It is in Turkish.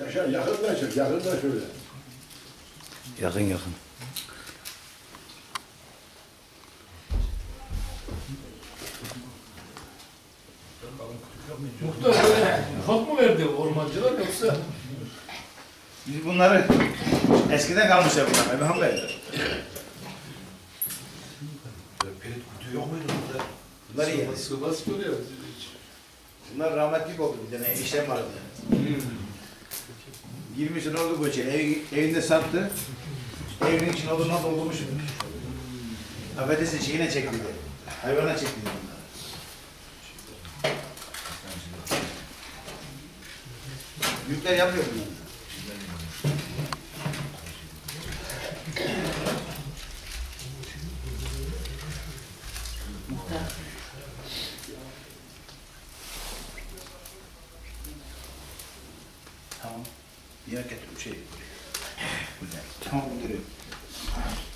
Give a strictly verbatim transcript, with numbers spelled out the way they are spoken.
Yaşar yakından çek, yakından şöyle. Yakın yakın. Muhtar böyle hak mı verdi ormancılar yoksa? Biz bunları eskiden kalmışlar bunlar. Ebu Hamda'ydı. Perit kutu yok muydu burada? Bunlar iyi. Sıvası görüyor. Bunlar rahmetlik oldu bir tane işlem vardı. Girmişsin oldu bu içeri. Ev, evinde sattı. Evinin için odundan doldurmuş. Affedersin şeyine çekti. Hayvana çekti bunları. Büyükler yapıyor bunu. Tamam. Bir hareket bir şey. Güzel. Tamam, müdürüm.